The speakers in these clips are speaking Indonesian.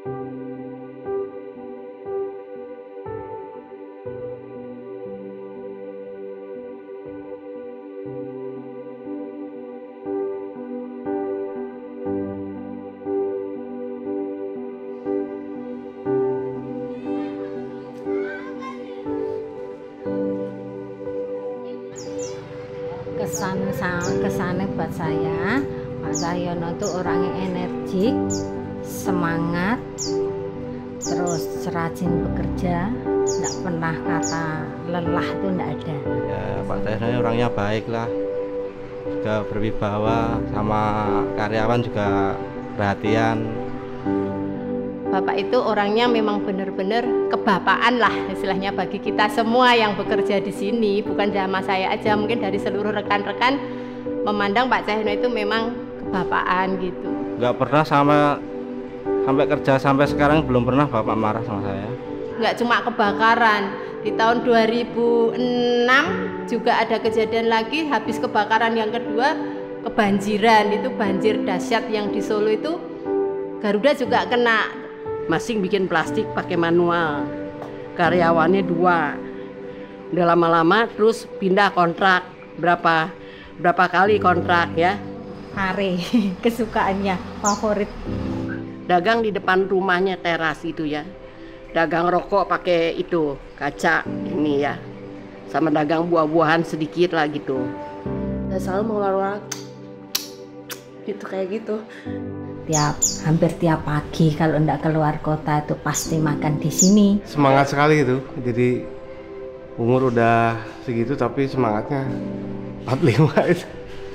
Kesannya buat saya, Pak Tjahyono itu orangnya energik, semangat, terus rajin bekerja, tidak pernah kata lelah, itu tidak ada. Ya, Pak Tjahyono orangnya baik lah, juga berwibawa, sama karyawan juga perhatian. Bapak itu orangnya memang benar-benar kebapaan lah istilahnya bagi kita semua yang bekerja di sini, bukan sama saya aja, mungkin dari seluruh rekan-rekan memandang Pak Tjahyono itu memang kebapaan gitu. Nggak pernah sampai kerja sampai sekarang belum pernah Bapak marah sama saya. Nggak cuma kebakaran, di tahun 2006 juga ada kejadian lagi, habis kebakaran yang kedua kebanjiran, itu banjir dahsyat yang di Solo itu Garuda juga kena. Masing bikin plastik pakai manual, karyawannya 2. Udah lama-lama terus pindah kontrak, berapa kali kontrak ya. Hari kesukaannya, favorit. Dagang di depan rumahnya, teras itu ya. Dagang rokok pakai itu kaca ini ya, sama dagang buah-buahan sedikit lah gitu. Dan selalu mengeluarkan gitu kayak gitu. Hampir tiap pagi kalau enggak keluar kota itu pasti makan di sini. Semangat sekali itu. Jadi umur udah segitu tapi semangatnya 45 itu.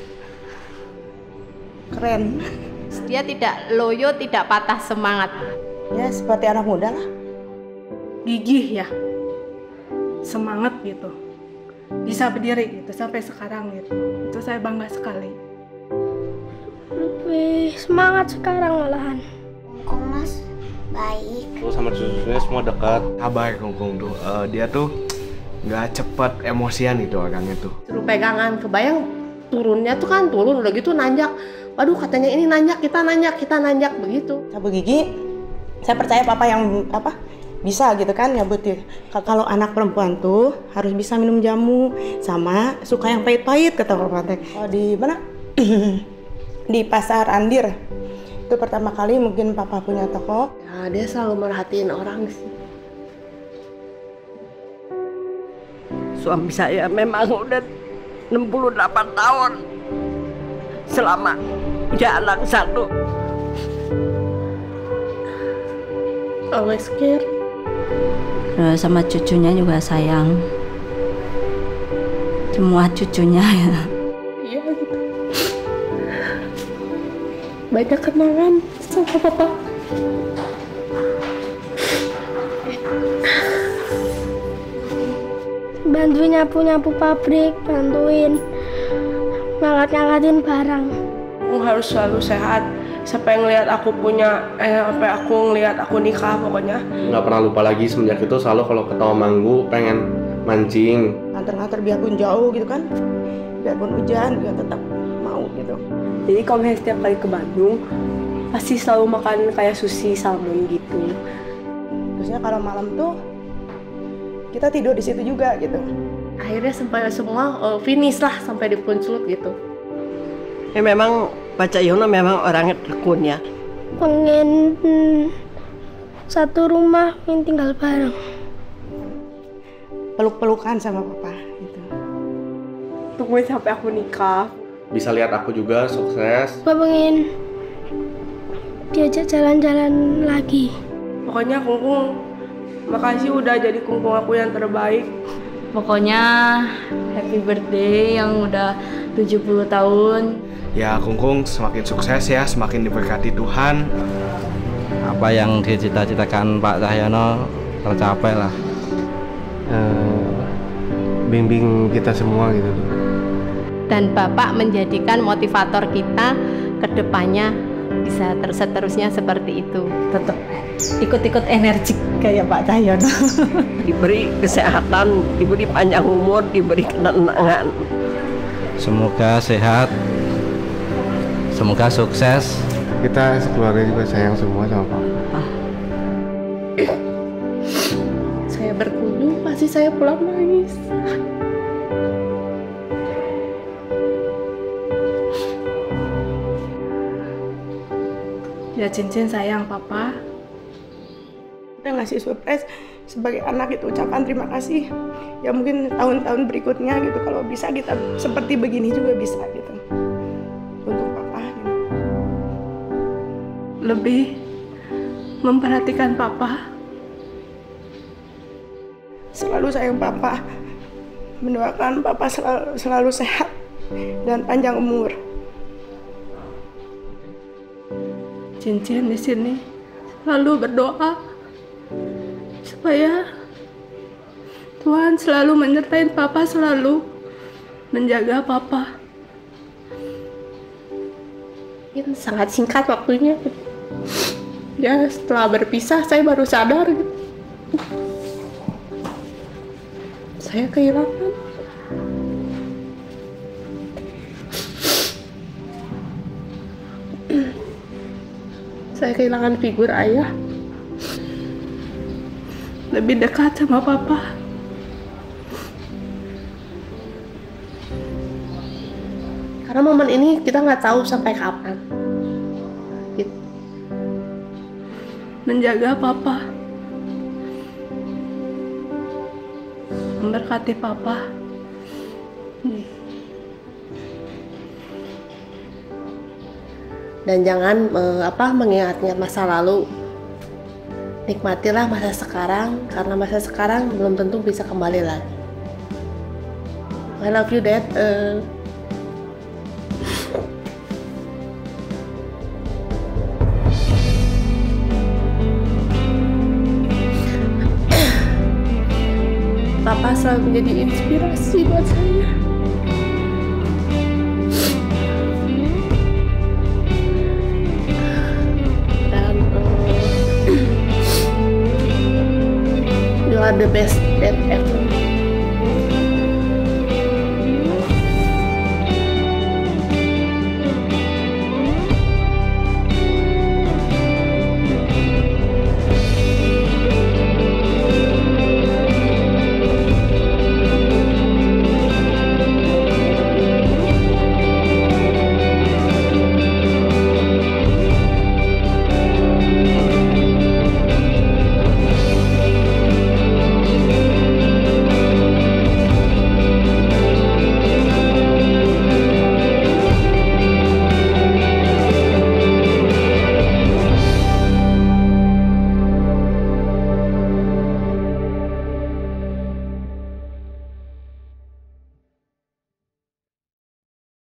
Keren. Dia tidak loyo, tidak patah semangat. Ya seperti anak muda lah. Gigih ya, semangat gitu, bisa berdiri gitu sampai sekarang gitu. Itu saya bangga sekali. Lebih semangat sekarang malahan. Kong Mas baik. Terus sama cucunya semua dekat. Sabar Kongkong tuh, dia tuh nggak cepet emosian gitu orangnya tuh. Suruh pegangan, kebayang turunnya tuh kan turun udah gitu nanjak. Waduh katanya ini nanjak, kita nanjak begitu. Cabut gigi, saya percaya papa yang bisa gitu kan nyabutin. Kalau anak perempuan tuh harus bisa minum jamu sama suka yang pahit-pahit kata papa teh. Oh di mana? Di Pasar Andir. Itu pertama kali mungkin papa punya toko. Ya, dia selalu merhatiin orang sih. Suami saya memang udah 68 tahun. Selama dia anak 1. Always care. Sama cucunya juga sayang. Semua cucunya ya. Iya gitu. Banyak kenangan sama papa. Bantuin nyapu-nyapu pabrik, bantuin ngangkat-ngangkatin barang. Aku harus selalu sehat sampai ngelihat aku ngelihat aku nikah pokoknya. Nggak pernah lupa lagi semenjak itu, selalu kalau ketemu manggu pengen mancing. Nganter-nganter biarpun jauh gitu kan, biarpun hujan dia tetap mau gitu. Jadi kalau misalnya setiap kali ke Bandung pasti selalu makan kayak sushi salmon gitu. Terusnya kalau malam tuh kita tidur di situ juga gitu. Akhirnya sampai semua finish lah sampai di Puncelut gitu. Ya memang Pak Tjahyono memang orangnya tekun ya. Pengen satu rumah, pengen tinggal bareng. Peluk-pelukan sama papa gitu. Tungguin sampai aku nikah. Bisa lihat aku juga sukses. Papa pengen diajak jalan-jalan lagi. Pokoknya Kungkung, makasih udah jadi Kungkung aku yang terbaik. Pokoknya happy birthday yang udah 70 tahun. Ya Kungkung semakin sukses ya, semakin diberkati Tuhan. Apa yang dicita-citakan Pak Tjahyono tercapai lah. Bimbing kita semua gitu tuh. Dan Bapak menjadikan motivator kita ke depannya bisa terus-terusnya seperti itu. Tetap ikut-ikut energik kayak Pak Tjahyono. Diberi kesehatan, diberi panjang umur, diberi ketenangan. Semoga sehat, semoga sukses. Kita sekeluarga juga sayang semua sama Papa. Saya berkunjung, pasti saya pulang nangis. Ya cincin sayang papa. Kita ngasih surprise sebagai anak itu ucapan terima kasih. Ya mungkin tahun-tahun berikutnya gitu kalau bisa kita seperti begini juga bisa gitu. Untuk papa gitu. Lebih memperhatikan papa. Selalu sayang papa. Mendoakan papa selalu sehat dan panjang umur. Cincin di sini selalu berdoa supaya Tuhan selalu menyertai papa, selalu menjaga papa. Ini sangat singkat waktunya. Ya setelah berpisah saya baru sadar gitu. Saya kehilangan. Saya kehilangan figur ayah. Lebih dekat sama papa. Karena momen ini kita nggak tahu sampai kapan. Gitu. Menjaga papa. Memberkati papa. Dan jangan mengingat-ingat masa lalu. Nikmatilah masa sekarang, karena masa sekarang belum tentu bisa kembali lagi. I love you, Dad. Papa selalu menjadi inspirasi buat saya. You are the best dad ever.